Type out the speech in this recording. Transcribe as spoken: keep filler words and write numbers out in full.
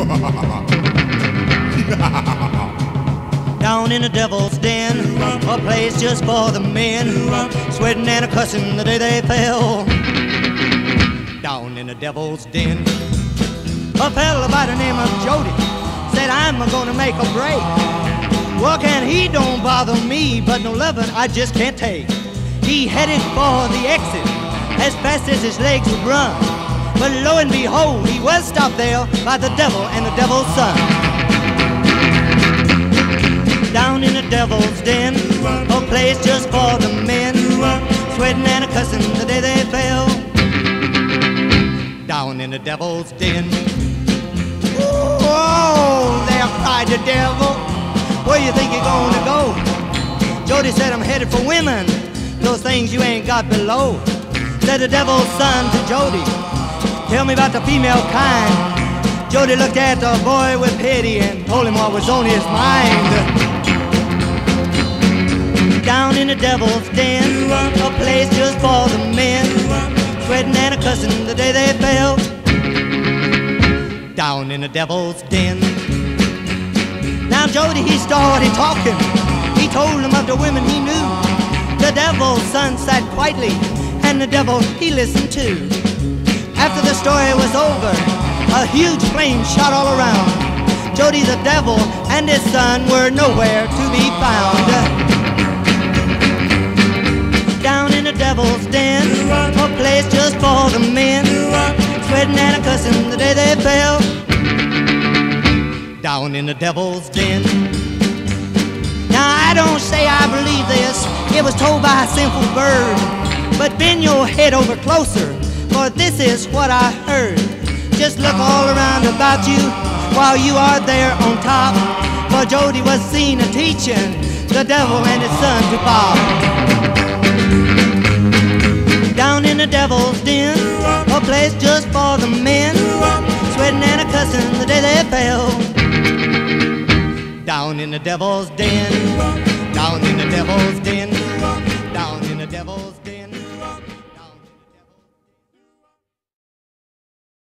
Down in the devil's den, a place just for the men, sweating and a-cussing the day they fell. Down in the devil's den, a fella by the name of Jody said, I'm gonna make a break. Work and he don't bother me, but no lovin' I just can't take. He headed for the exit as fast as his legs would run, but lo and behold, he was stopped there by the devil and the devil's son. Down in the devil's den, a place just for the men, sweating and a-cussing the day they fell. Down in the devil's den. Oh, there cried the devil, where you think you're gonna go? Jody said, I'm headed for women, those things you ain't got below. Said the devil's son to Jody, tell me about the female kind. Jody looked at the boy with pity and told him what was on his mind. Down in the devil's den, a place just for the men, sweating and a-cussing the day they fell. Down in the devil's den. Now Jody, he started talking. He told him of the women he knew. The devil's son sat quietly, and the devil he listened too. After the story was over, a huge flame shot all around. Jody the devil and his son were nowhere to be found. Down in the devil's den, a place just for the men, sweating and a-cussing the day they fell. Down in the devil's den. Now I don't say I believe this, it was told by a sinful bird, but bend your head over closer, for this is what I heard. Just look all around about you while you are there on top, for Jody was seen a-teaching the devil and his son to Bob. Down in the devil's den, a place just for the men, sweating and a-cussing the day they fell. Down in the devil's den.